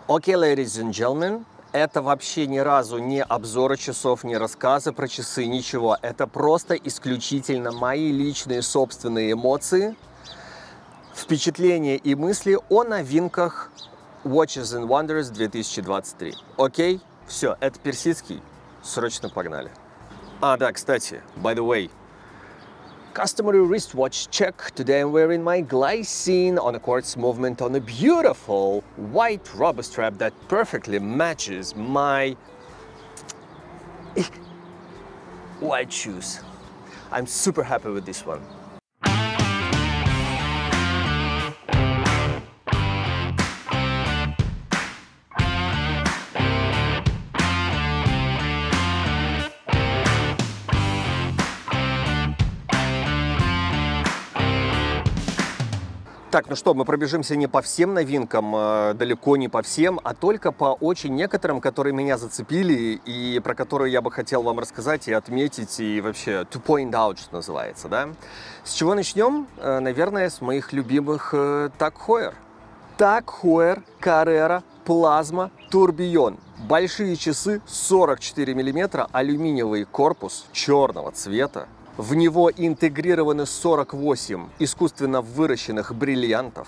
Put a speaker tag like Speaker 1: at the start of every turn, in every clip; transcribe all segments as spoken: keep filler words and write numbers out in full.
Speaker 1: Окей, okay, ladies and gentlemen, это вообще ни разу не обзоры часов, не рассказы про часы, ничего. Это просто исключительно мои личные собственные эмоции, впечатления и мысли о новинках Watches and Wonders две тысячи двадцать три. Окей? Okay? Все, это персидский. Срочно погнали. А, да, кстати, by the way, customary wristwatch check. Today I'm wearing my Glycine on a quartz movement on a beautiful white rubber strap that perfectly matches my white shoes. I'm super happy with this one. Так, ну что, мы пробежимся не по всем новинкам, далеко не по всем, а только по очень некоторым, которые меня зацепили и про которые я бы хотел вам рассказать и отметить, и вообще to point out, что называется, да? С чего начнем? Наверное, с моих любимых TAG Heuer. TAG Heuer Carrera Plasma Tourbillon. Большие часы, сорок четыре миллиметра, алюминиевый корпус черного цвета. В него интегрированы сорок восемь искусственно выращенных бриллиантов.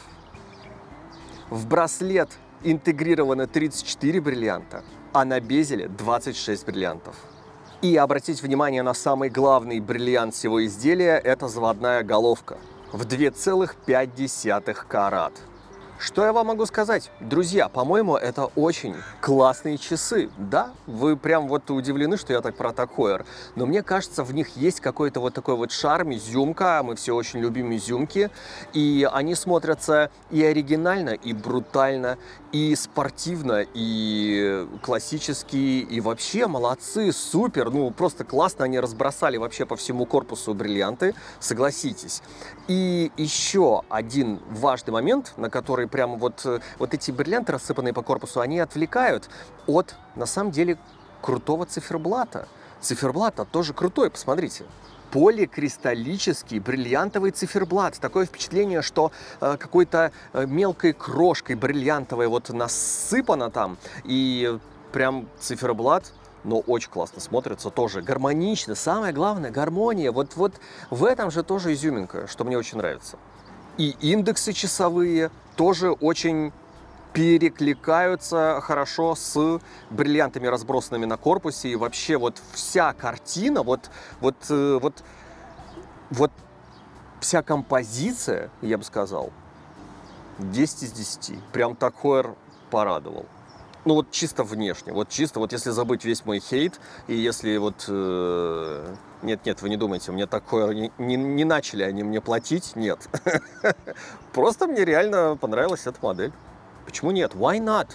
Speaker 1: В браслет интегрировано тридцать четыре бриллианта, а на безеле двадцать шесть бриллиантов. И обратите внимание на самый главный бриллиант всего изделия – это заводная головка в два целых пять десятых карат. Что я вам могу сказать? Друзья, по-моему, это очень классные часы. Да, вы прям вот удивлены, что я так про TAG Heuer. Но мне кажется, в них есть какой-то вот такой вот шарм, изюмка. Мы все очень любим изюмки. И они смотрятся и оригинально, и брутально, и спортивно, и классические, и вообще молодцы, супер. Ну, просто классно они разбросали вообще по всему корпусу бриллианты, согласитесь. И еще один важный момент, на который прямо вот, вот эти бриллианты, рассыпанные по корпусу, они отвлекают от, на самом деле, крутого циферблата. Циферблат тоже крутой, посмотрите. Поликристаллический бриллиантовый циферблат. Такое впечатление, что э, какой-то э, мелкой крошкой бриллиантовой вот насыпано там. И прям циферблат, но очень классно смотрится, тоже гармонично. Самое главное, гармония. Вот, вот в этом же тоже изюминка, что мне очень нравится. И индексы часовые тоже очень перекликаются хорошо с бриллиантами, разбросанными на корпусе. И вообще вот вся картина, вот, вот, вот, вот вся композиция, я бы сказал, десять из десяти. Прям TAG Heuer порадовал. Ну вот чисто внешне, вот чисто, вот если забыть весь мой хейт, и если вот... Э, нет, нет, вы не думайте, мне TAG Heuer не, не, не начали они мне платить, нет. Просто мне реально понравилась эта модель. Почему нет? Why not?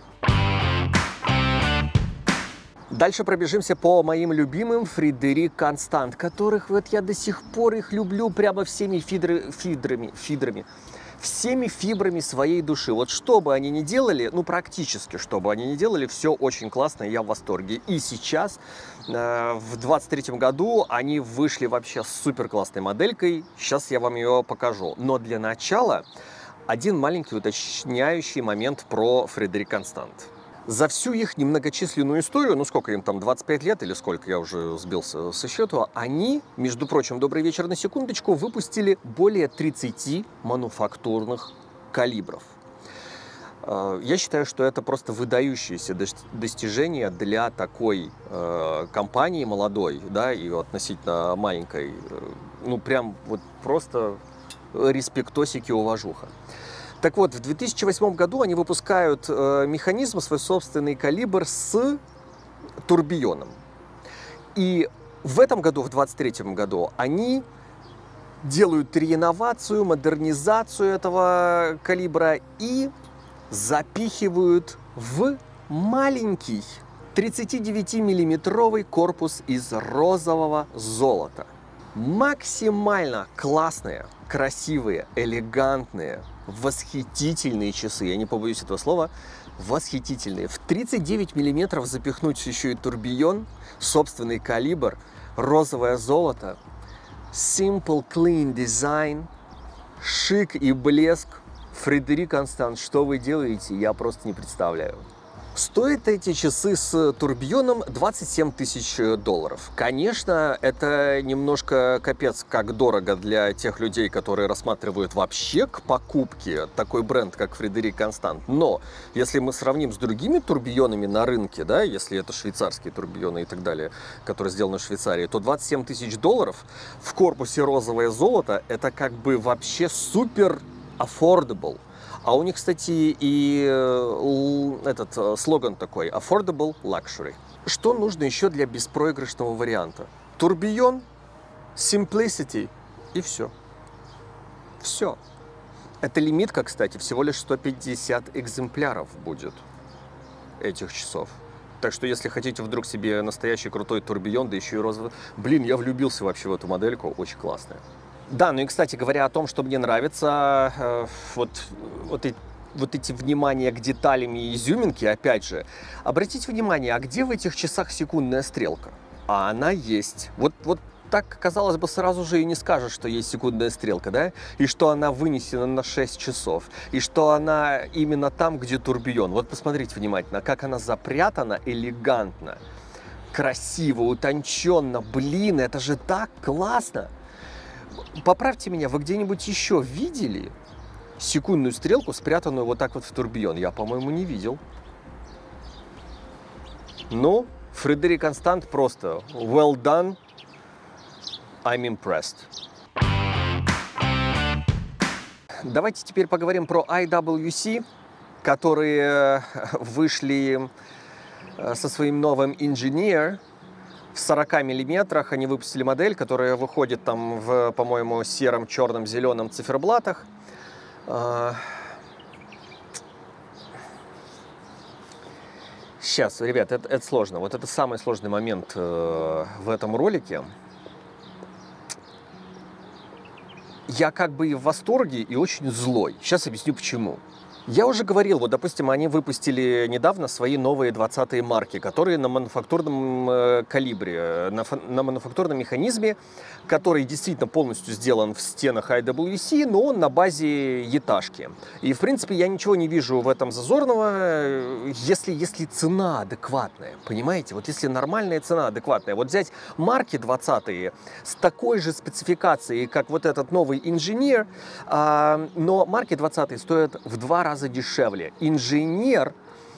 Speaker 1: Дальше пробежимся по моим любимым Frédéric Constant, которых вот я до сих пор их люблю прямо всеми фидры, фидрами, фидрами. Всеми фибрами своей души. Вот что бы они ни делали, ну практически что бы они ни делали, все очень классно, и я в восторге. И сейчас, э, в двадцать третьем году, они вышли вообще с супер классной моделькой. Сейчас я вам ее покажу. Но для начала один маленький уточняющий момент про Frédéric Constant. За всю их немногочисленную историю, ну сколько им там, двадцать пять лет или сколько, я уже сбился со счету, они, между прочим, добрый вечер на секундочку, выпустили более тридцати мануфактурных калибров. Я считаю, что это просто выдающееся достижение для такой э, компании молодой, да, и относительно маленькой. Ну прям вот просто респектосики, уважуха. Так вот, в две тысячи восьмом году они выпускают э, механизм, свой собственный калибр с турбионом. И в этом году, в двадцать третьем году, они делают реинновацию, модернизацию этого калибра и запихивают в маленький тридцатидевятимиллиметровый корпус из розового золота. Максимально классные, красивые, элегантные, восхитительные часы, я не побоюсь этого слова, восхитительные. В тридцать девять миллиметров запихнуть еще и турбион, собственный калибр, розовое золото, simple clean design, шик и блеск Фредерик Констант, что вы делаете, я просто не представляю. Стоят эти часы с турбионом двадцать семь тысяч долларов. Конечно, это немножко капец как дорого для тех людей, которые рассматривают вообще к покупке такой бренд, как Фредерик Констант. Но если мы сравним с другими турбионами на рынке, да, если это швейцарские турбионы и так далее, которые сделаны в Швейцарии, то двадцать семь тысяч долларов в корпусе розовое золото, это как бы вообще супер affordable. А у них, кстати, и этот слоган такой Affordable Luxury. Что нужно еще для беспроигрышного варианта? Турбион, Simplicity и все. Все. Это лимитка, кстати, всего лишь сто пятьдесят экземпляров будет этих часов. Так что, если хотите вдруг себе настоящий крутой турбион, да еще и розовый... Блин, я влюбился вообще в эту модельку, очень классная. Да, ну и, кстати говоря, о том, что мне нравится, э, вот, вот, и, вот эти внимания к деталям и изюминке, опять же, обратите внимание, а где в этих часах секундная стрелка? А она есть. Вот, вот так, казалось бы, сразу же и не скажешь, что есть секундная стрелка, да? И что она вынесена на шесть часов, и что она именно там, где турбион. Вот посмотрите внимательно, как она запрятана элегантно, красиво, утонченно. Блин, это же так классно! Поправьте меня, вы где-нибудь еще видели секундную стрелку, спрятанную вот так вот в турбион? Я, по-моему, не видел. Ну, Фредерик Констант просто well done, I'm impressed. Давайте теперь поговорим про ай дабл ю си, которые вышли со своим новым Engineer. В сорока миллиметрах они выпустили модель, которая выходит там в, по-моему, сером, черном, зеленом циферблатах. Сейчас, ребят, это, это сложно. Вот это самый сложный момент э, в этом ролике. Я как бы и в восторге, и очень злой. Сейчас объясню, почему. Я уже говорил, вот, допустим, они выпустили недавно свои новые двадцатые марки, которые на мануфактурном э, калибре, на, на мануфактурном механизме, который действительно полностью сделан в стенах ай дабл ю си, но он на базе яташки. И, в принципе, я ничего не вижу в этом зазорного, если, если цена адекватная, понимаете? Вот если нормальная цена адекватная. Вот взять марки двадцатые с такой же спецификацией, как вот этот новый Engineer, э, но марки двадцатые стоят в два раза дешевле. Инженер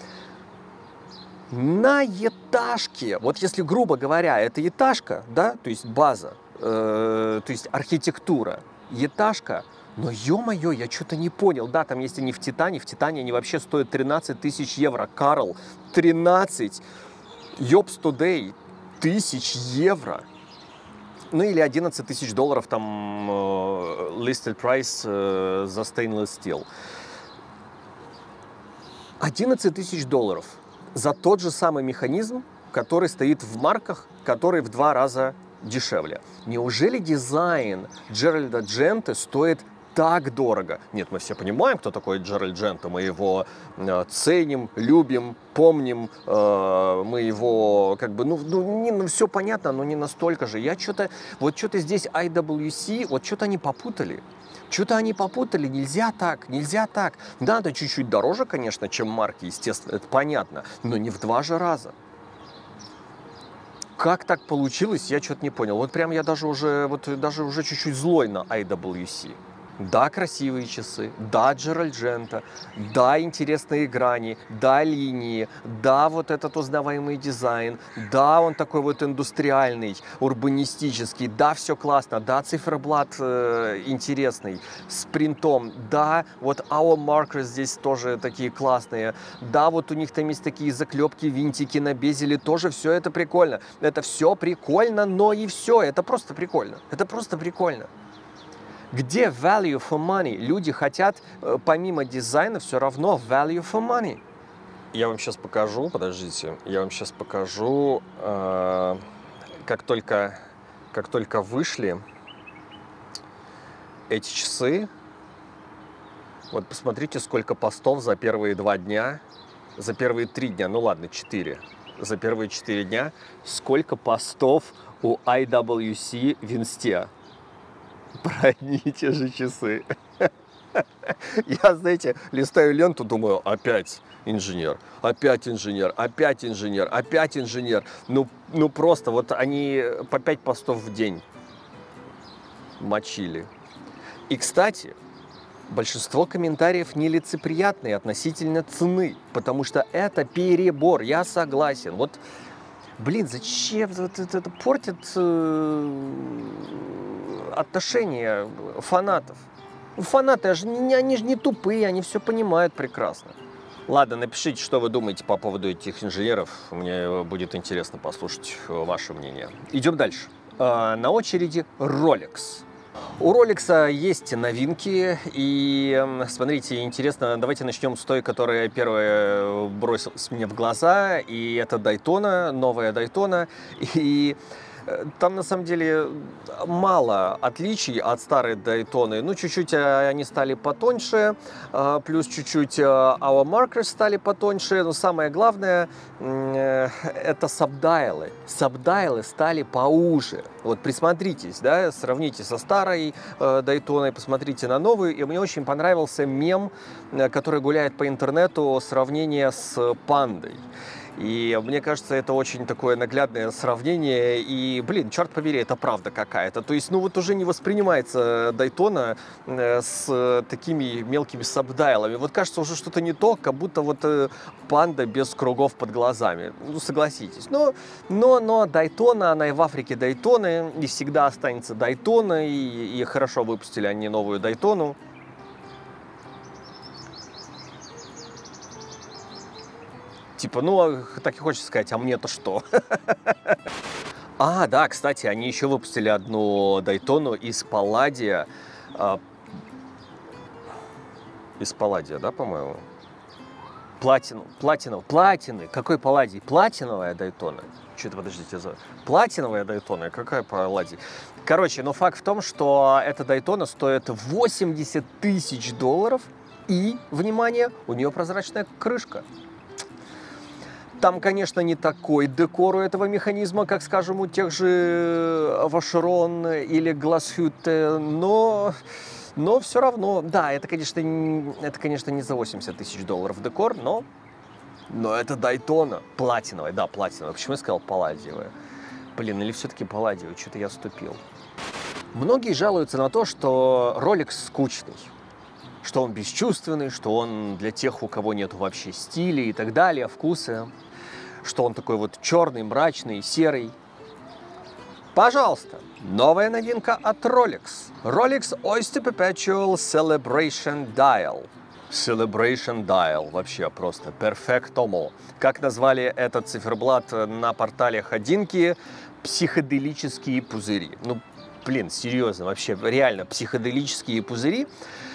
Speaker 1: на этажке, вот если грубо говоря, это этажка, да, то есть база, э, то есть архитектура, этажка, но ё-моё, я что-то не понял, да, там есть они в Титане, в Титане они вообще стоят тринадцать тысяч евро, Карл, тринадцать, ёпс тудей, тысяч евро. Ну или одиннадцать тысяч долларов там э, listed price э, за stainless steel. одиннадцать тысяч долларов за тот же самый механизм, который стоит в марках, который в два раза дешевле. Неужели дизайн Джеральда Дженты стоит так дорого? Нет, мы все понимаем, кто такой Джеральд Джента. Мы его э, ценим, любим, помним. Э, мы его как бы, ну, ну, не, ну, все понятно, но не настолько же. Я что-то, вот что-то здесь ай дабл ю си, вот что-то они попутали. Что-то они попутали, нельзя так, нельзя так. Надо чуть-чуть дороже, конечно, чем марки, естественно, это понятно, но не в два же раза. Как так получилось, я что-то не понял. Вот прям я даже уже, вот даже уже чуть-чуть злой на ай дабл ю си. Да, красивые часы, да, Джеральд Джента, да, интересные грани, да, линии, да, вот этот узнаваемый дизайн, да, он такой вот индустриальный, урбанистический, да, все классно, да, циферблат э, интересный, с принтом, да, вот Our Markers здесь тоже такие классные, да, вот у них там есть такие заклепки, винтики на безеле, тоже все это прикольно, это все прикольно, но и все, это просто прикольно, это просто прикольно. Где value for money? Люди хотят, помимо дизайна, все равно value for money. Я вам сейчас покажу, подождите, я вам сейчас покажу, э, как только, как только вышли эти часы. Вот посмотрите, сколько постов за первые два дня, за первые три дня, ну ладно, четыре, за первые четыре дня, сколько постов у ай дабл ю си в инсте. Про одни и те же часы. Я, знаете, листаю ленту, думаю, опять инженер, опять инженер, опять инженер, опять инженер. Ну, ну просто вот они по пять постов в день мочили. И, кстати, большинство комментариев нелицеприятные относительно цены, потому что это перебор, я согласен. Вот, блин, зачем вот это, это портит э, отношения фанатов? Фанаты, они, они же не тупые, они все понимают прекрасно. Ладно, напишите, что вы думаете по поводу этих инженеров. Мне будет интересно послушать ваше мнение. Идем дальше. На очереди Rolex. У Rolex есть новинки, и смотрите, интересно, давайте начнем с той, которая первая бросилась мне в глаза, и это Daytona, новая Daytona, и там на самом деле мало отличий от старой Daytona. Ну, чуть-чуть они стали потоньше, плюс чуть-чуть Our Markers стали потоньше. Но самое главное, это сабдайлы. Сабдайлы стали поуже. Вот присмотритесь, да, сравните со старой Daytona, посмотрите на новую. И мне очень понравился мем, который гуляет по интернету, сравнение с пандой. И мне кажется, это очень такое наглядное сравнение. И, блин, черт побери, это правда какая-то. То есть, ну вот уже не воспринимается Daytona с такими мелкими сабдайлами. Вот кажется уже что-то не то, как будто вот панда без кругов под глазами. Ну, согласитесь. Но, но, но Daytona, она и в Африке Daytona, и всегда останется Daytona. И, и хорошо выпустили они новую Daytona. Типа, ну, так и хочется сказать, а мне-то что? А, да, кстати, они еще выпустили одну Daytona из Палладия. А, из Палладия, да, по-моему? Платину, платину, платины. Какой Палладий? Платиновая Daytona. Что-то, подождите, за... Платиновая Daytona, какая Палладий? Короче, но факт в том, что эта Daytona стоит восемьдесят тысяч долларов. И, внимание, у нее прозрачная крышка. Там, конечно, не такой декор у этого механизма, как, скажем, у тех же Vacheron или Glashütte, но, но все равно, да, это, конечно, это, конечно, не за восемьдесят тысяч долларов декор, но, но это Daytona, платиновая, да, платиновая. Почему я сказал палладиевая? Блин, или все-таки палладиевая, что-то я ступил. Многие жалуются на то, что Rolex скучный, что он бесчувственный, что он для тех, у кого нет вообще стиля и так далее, вкуса, что он такой вот черный, мрачный, серый. Пожалуйста, новая новинка от Rolex. Rolex Oyster Perpetual Celebration Dial. Celebration Dial, вообще просто перфектомо. Как назвали этот циферблат на портале Ходинки? Психоделические пузыри. Ну, блин, серьезно, вообще, реально, психоделические пузыри.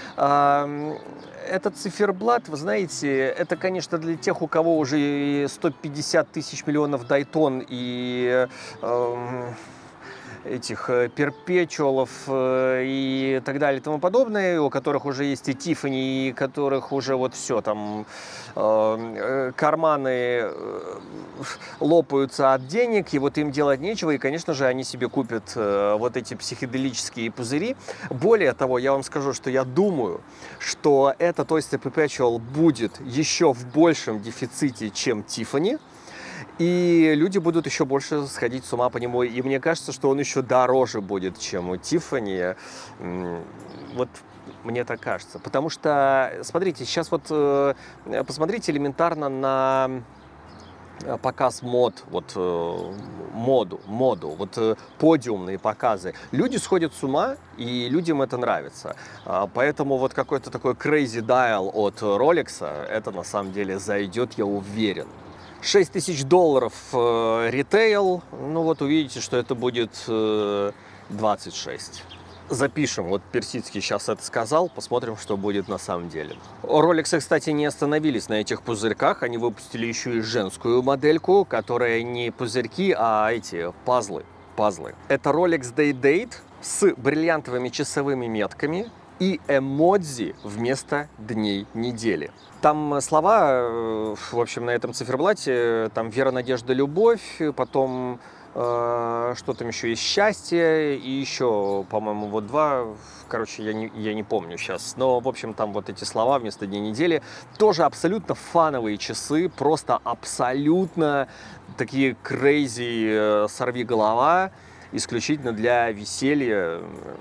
Speaker 1: Этот циферблат, вы знаете, это, конечно, для тех, у кого уже сто пятьдесят тысяч миллионов Dayton и э, этих перпечуалов и так далее и тому подобное, у которых уже есть и Tiffany, и которых уже вот все там э, карманы лопаются от денег, и вот им делать нечего, и, конечно же, они себе купят э, вот эти психоделические пузыри. Более того, я вам скажу, что я думаю, что этот Oyster Perpetual будет еще в большем дефиците, чем Tiffany. И люди будут еще больше сходить с ума по нему. И мне кажется, что он еще дороже будет, чем у Tiffany. Вот мне так кажется. Потому что, смотрите, сейчас вот посмотрите элементарно на показ мод, вот моду, моду, вот подиумные показы. Люди сходят с ума, и людям это нравится. Поэтому вот какой-то такой crazy dial от Rolex, это на самом деле зайдет, я уверен. шесть тысяч долларов э, ритейл, ну вот увидите, что это будет э, двадцать шесть. Запишем, вот Персидский сейчас это сказал, посмотрим, что будет на самом деле. Rolex, кстати, не остановились на этих пузырьках, они выпустили еще и женскую модельку, которая не пузырьки, а эти пазлы. пазлы. Это Rolex Day Date с бриллиантовыми часовыми метками и эмодзи вместо дней недели. Там слова, в общем, на этом циферблате, там вера, надежда, любовь, потом Э, что там еще есть? Счастье. И еще, по-моему, вот два. Короче, я не, я не помню сейчас. Но, в общем, там вот эти слова вместо дня недели. Тоже абсолютно фановые часы. Просто абсолютно такие crazy э, сорви голова. Исключительно для веселья.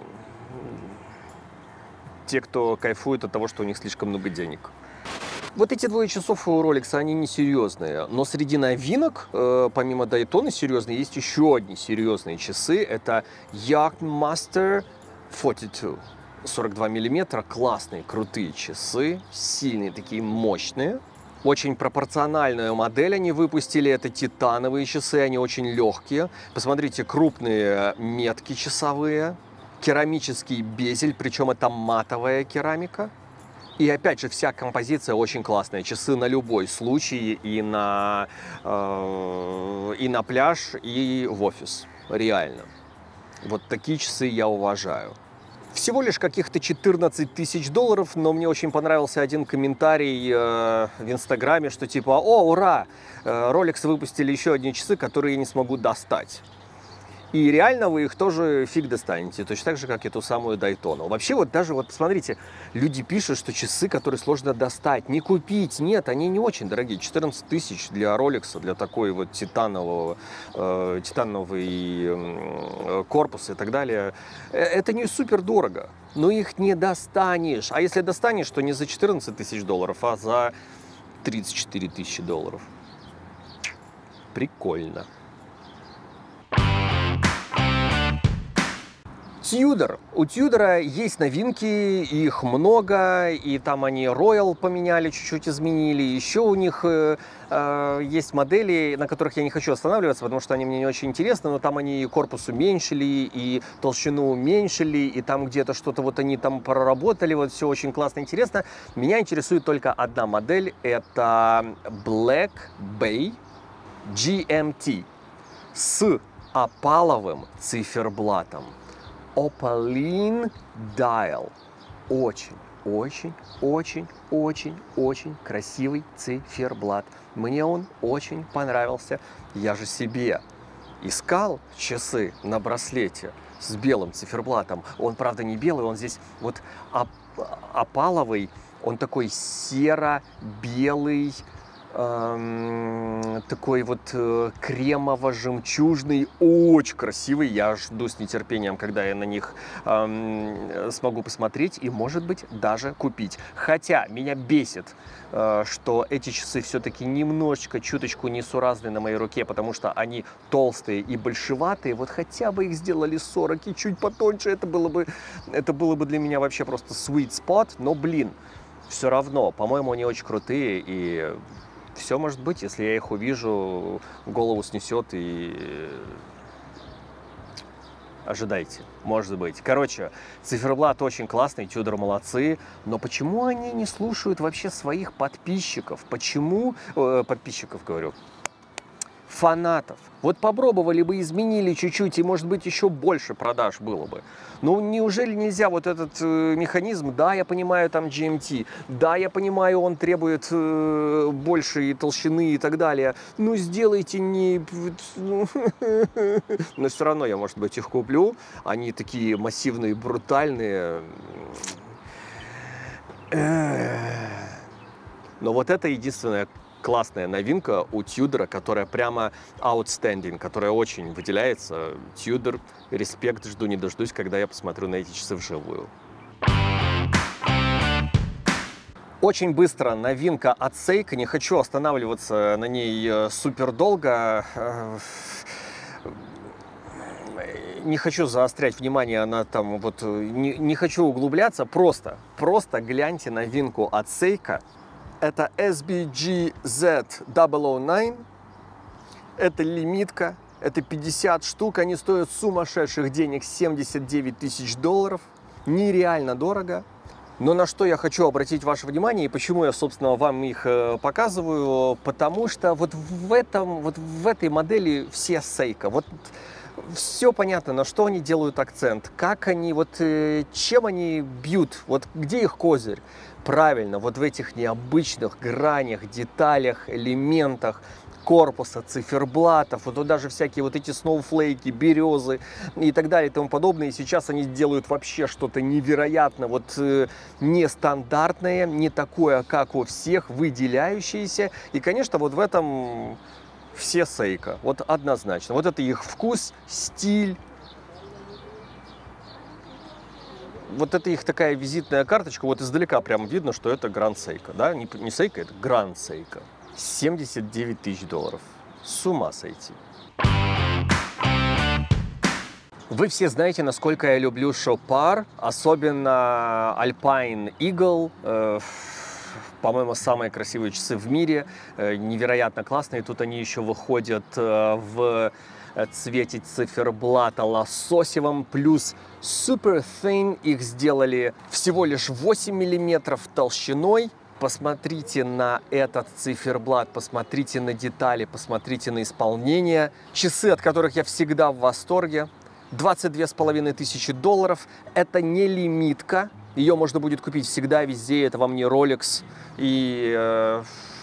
Speaker 1: Те, кто кайфует от того, что у них слишком много денег. Вот эти двое часов у Rolex, они не серьезные. Но среди новинок, э, помимо Daytona серьезные, есть еще одни серьезные часы. Это Yachtmaster сорок два. сорок два миллиметра. Классные, крутые часы. Сильные, такие мощные. Очень пропорциональную модель они выпустили. Это титановые часы, они очень легкие. Посмотрите, крупные метки часовые. Керамический безель, причем это матовая керамика. И опять же, вся композиция очень классная. Часы на любой случай, и на, э, и на пляж, и в офис. Реально. Вот такие часы я уважаю. Всего лишь каких-то четырнадцать тысяч долларов, но мне очень понравился один комментарий э, в Инстаграме, что типа: «О, ура! Э, Rolex выпустили еще одни часы, которые я не смогу достать». И реально вы их тоже фиг достанете, точно так же, как и ту самую Daytona. Вообще, вот даже, вот посмотрите, люди пишут, что часы, которые сложно достать, не купить. Нет, они не очень дорогие. четырнадцать тысяч для Rolex, для такой вот титанового, э, титановый э, корпус и так далее. Это не супер дорого, но их не достанешь. А если достанешь, то не за четырнадцать тысяч долларов, а за тридцать четыре тысячи долларов. Прикольно. Tudor. У Tudor есть новинки, их много, и там они Royal поменяли, чуть-чуть изменили. Еще у них э, э, есть модели, на которых я не хочу останавливаться, потому что они мне не очень интересны, но там они корпус уменьшили, и толщину уменьшили, и там где-то что-то вот они там проработали, вот все очень классно, интересно. Меня интересует только одна модель, это Black Bay джи эм ти с опаловым циферблатом. Opaline Dial. Очень, очень, очень, очень, очень красивый циферблат. Мне он очень понравился. Я же себе искал часы на браслете с белым циферблатом. Он, правда, не белый, он здесь вот оп опаловый. Он такой серо-белый, такой вот э, кремово-жемчужный, очень красивый. Я жду с нетерпением, когда я на них э, смогу посмотреть и, может быть, даже купить. Хотя меня бесит, э, что эти часы все-таки немножечко, чуточку несуразны на моей руке, потому что они толстые и большеватые. Вот хотя бы их сделали сорок и чуть потоньше, это было бы, это было бы для меня вообще просто sweet spot. Но, блин, все равно, по-моему, они очень крутые, и все может быть, если я их увижу, голову снесет, и ожидайте, может быть. Короче, циферблат очень классный, Tudor молодцы, но почему они не слушают вообще своих подписчиков? Почему, э, подписчиков говорю, фанатов? Вот попробовали бы, изменили чуть-чуть, и, может быть, еще больше продаж было бы. Ну, неужели нельзя вот этот э, механизм? Да, я понимаю, там джи эм ти, да, я понимаю, он требует э, большей толщины и так далее. Ну, сделайте не... Но все равно я, может быть, их куплю. Они такие массивные, брутальные. Но вот это единственное классная новинка у Tudor, которая прямо outstanding, которая очень выделяется. Tudor, респект, жду не дождусь, когда я посмотрю на эти часы вживую. Очень быстро новинка от Seiko, не хочу останавливаться на ней супер долго. Не хочу заострять внимание на там, вот, не, не хочу углубляться, просто, просто гляньте новинку от Seiko. Это эс би джи зет дабль ю девять, это лимитка, это пятьдесят штук, они стоят сумасшедших денег, семьдесят девять тысяч долларов, нереально дорого. Но на что я хочу обратить ваше внимание и почему я, собственно, вам их показываю, потому что вот в, этом, вот в этой модели все Seiko. Вот все понятно, на что они делают акцент, как они, вот чем они бьют, вот где их козырь. Правильно, вот в этих необычных гранях, деталях, элементах корпуса, циферблатов, вот даже всякие вот эти сноуфлейки, березы и так далее и тому подобное. И сейчас они делают вообще что-то невероятно, вот э, нестандартное, не такое, как у всех, выделяющееся. И, конечно, вот в этом все Seiko, вот однозначно. Вот это их вкус, стиль. Вот это их такая визитная карточка, вот издалека прям видно, что это Grand Seiko, да, не, не Seiko, это Grand Seiko. семьдесят девять тысяч долларов. С ума сойти. Вы все знаете, насколько я люблю Chopard, особенно Alpine Eagle. Э, по-моему, самые красивые часы в мире, э, невероятно классные. Тут они еще выходят э, в цвете циферблата лососевом, плюс Super Thin. Их сделали всего лишь восемь миллиметров толщиной. Посмотрите на этот циферблат, посмотрите на детали, посмотрите на исполнение. Часы, от которых я всегда в восторге. двадцать две с половиной тысячи долларов. Это не лимитка. Ее можно будет купить всегда, везде. Это вам не Rolex. И... Э...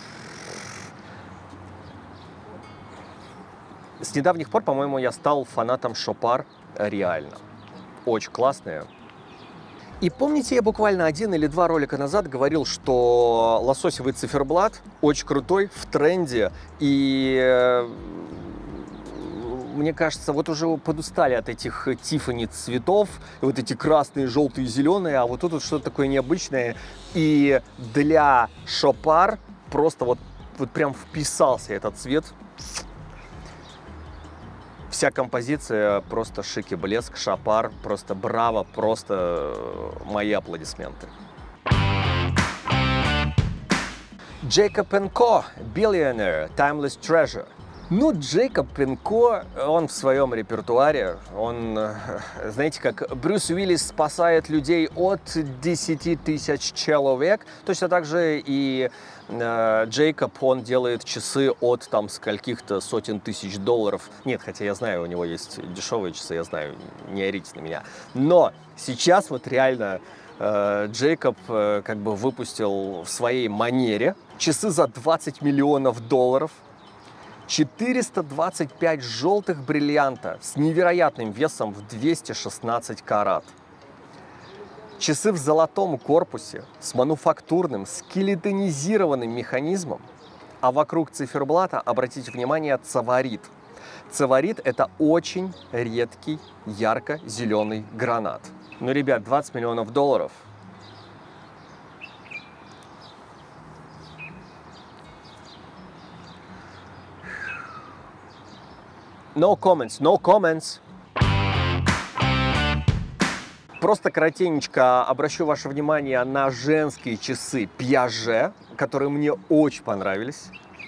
Speaker 1: С недавних пор, по-моему, я стал фанатом Chopard. Реально. Очень классные. И помните, я буквально один или два ролика назад говорил, что лососевый циферблат очень крутой, в тренде. И мне кажется, вот уже подустали от этих Тиффани цветов, вот эти красные, желтые, зеленые, а вот тут вот что-то такое необычное. И для Chopard просто вот, вот прям вписался этот цвет. Вся композиция просто шик и блеск, Chopard, просто браво, просто мои аплодисменты. Jacob энд Ко, Billionaire, Timeless Treasure. Ну, Джейкоб энд Ко, он в своем репертуаре, он, знаете, как Брюс Уиллис спасает людей от десяти тысяч человек, точно так же и э, Джейкоб, он делает часы от там скольких-то сотен тысяч долларов. Нет, хотя я знаю, у него есть дешевые часы, я знаю, не орите на меня. Но сейчас вот реально э, Джейкоб э, как бы выпустил в своей манере часы за двадцать миллионов долларов. четыреста двадцать пять желтых бриллианта с невероятным весом в двести шестнадцать карат. Часы в золотом корпусе с мануфактурным скелетонизированным механизмом, а вокруг циферблата, обратите внимание, цеварит. Цеварит – это очень редкий ярко-зеленый гранат. Ну, ребят, двадцать миллионов долларов. No comments, no comments. Просто коротенечко обращу ваше внимание на женские часы Piaget, которые мне очень понравились.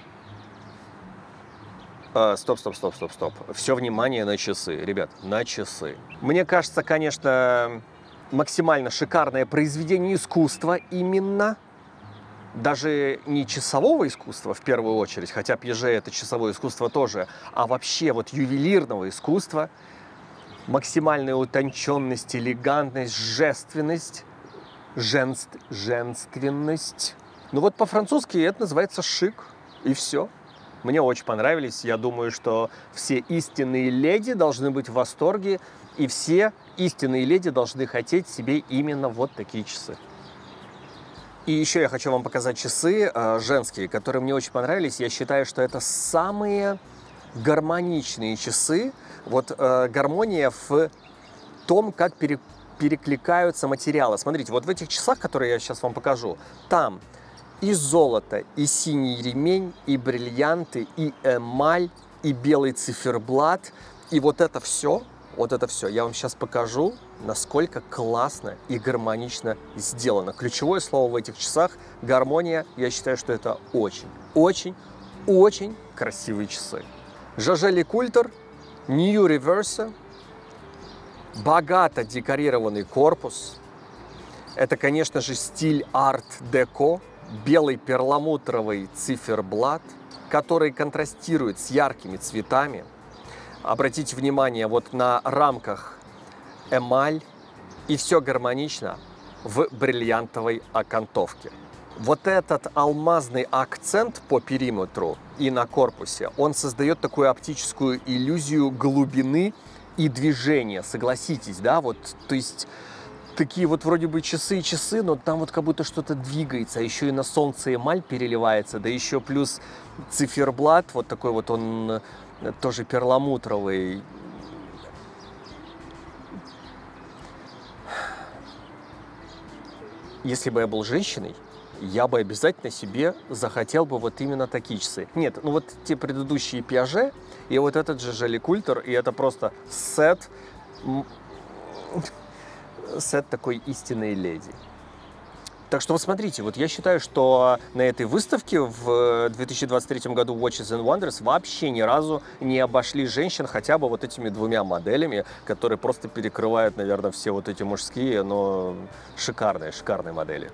Speaker 1: А, стоп, стоп, стоп, стоп, стоп. Все внимание на часы, ребят, на часы. Мне кажется, конечно, максимально шикарное произведение искусства именно. Даже не часового искусства в первую очередь, хотя Piaget это часовое искусство тоже, а вообще вот ювелирного искусства, максимальная утонченность, элегантность, жественность, женств, женственность. Ну вот по-французски это называется шик, и все. Мне очень понравились, я думаю, что все истинные леди должны быть в восторге, и все истинные леди должны хотеть себе именно вот такие часы. И еще я хочу вам показать часы э, женские, которые мне очень понравились. Я считаю, что это самые гармоничные часы. Вот э, гармония в том, как пере, перекликаются материалы. Смотрите, вот в этих часах, которые я сейчас вам покажу, там и золото, и синий ремень, и бриллианты, и эмаль, и белый циферблат. И вот это все, вот это все я вам сейчас покажу, насколько классно и гармонично сделано. Ключевое слово в этих часах – гармония. Я считаю, что это очень, очень, очень красивые часы. Jaeger LeCoultre, New Reverse, богато декорированный корпус. Это, конечно же, стиль арт-деко, белый перламутровый циферблат, который контрастирует с яркими цветами. Обратите внимание вот на рамках эмаль, и все гармонично. в бриллиантовой окантовке. Вот этот алмазный акцент по периметру и на корпусе, он создает такую оптическую иллюзию глубины и движения, согласитесь, да, вот, то есть такие вот вроде бы часы и часы, но там вот как будто что-то двигается, а еще и на солнце эмаль переливается, да еще плюс циферблат, вот такой вот он тоже перламутровый. Если бы я был женщиной, я бы обязательно себе захотел бы вот именно такие часы. Нет, ну вот те предыдущие Piaget и вот этот же Joli Coulter, и это просто сет, сет такой истинной леди. Так что вот смотрите, вот я считаю, что на этой выставке в две тысячи двадцать третьем году Watches and Wonders вообще ни разу не обошли женщин хотя бы вот этими двумя моделями, которые просто перекрывают, наверное, все вот эти мужские, но шикарные, шикарные модели.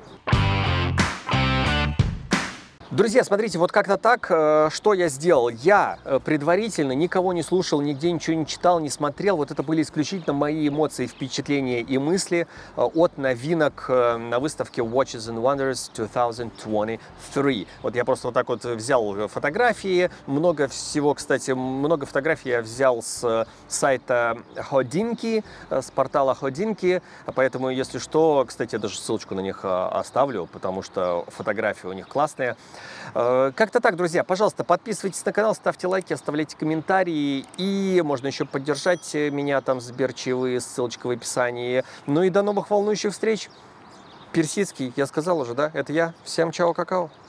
Speaker 1: Друзья, смотрите, вот как-то так, что я сделал. Я предварительно никого не слушал, нигде ничего не читал, не смотрел. Вот это были исключительно мои эмоции, впечатления и мысли от новинок на выставке Watches and Wonders две тысячи двадцать три. Вот я просто вот так вот взял фотографии. Много всего, кстати, много фотографий я взял с сайта Hodinkee, с портала Hodinkee. Поэтому, если что, кстати, я даже ссылочку на них оставлю, потому что фотографии у них классные. Как-то так, друзья. Пожалуйста, подписывайтесь на канал, ставьте лайки, оставляйте комментарии. И можно еще поддержать меня там, Сберчевые, ссылочка в описании. Ну и до новых волнующих встреч. Персидский, я сказал уже, да? Это я. Всем чао, какао.